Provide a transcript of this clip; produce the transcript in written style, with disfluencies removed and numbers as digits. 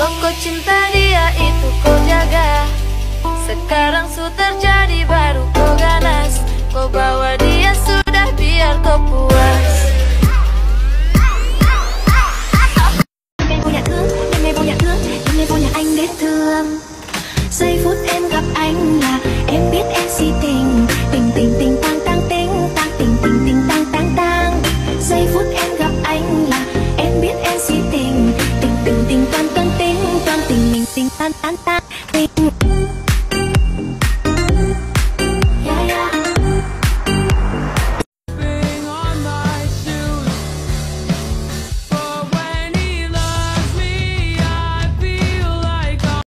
Kau cinta dia itu kau jaga. Sekarang su terjadi baru kau ganas. Kau bawa dia sudah biar kau puas.